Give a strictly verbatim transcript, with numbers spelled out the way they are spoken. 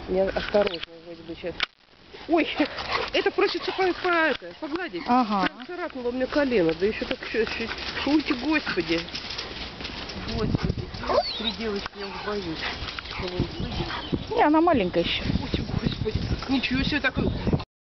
Я осторожно вроде бы сейчас. Ой, это просится по, по, это, погладить. Ага. Царапнуло мне колено, да еще так еще, еще. Шуйте, господи. Господи. Три девочки, я уже боюсь. Не, она маленькая еще. Ой, господи. Ничего себе такое.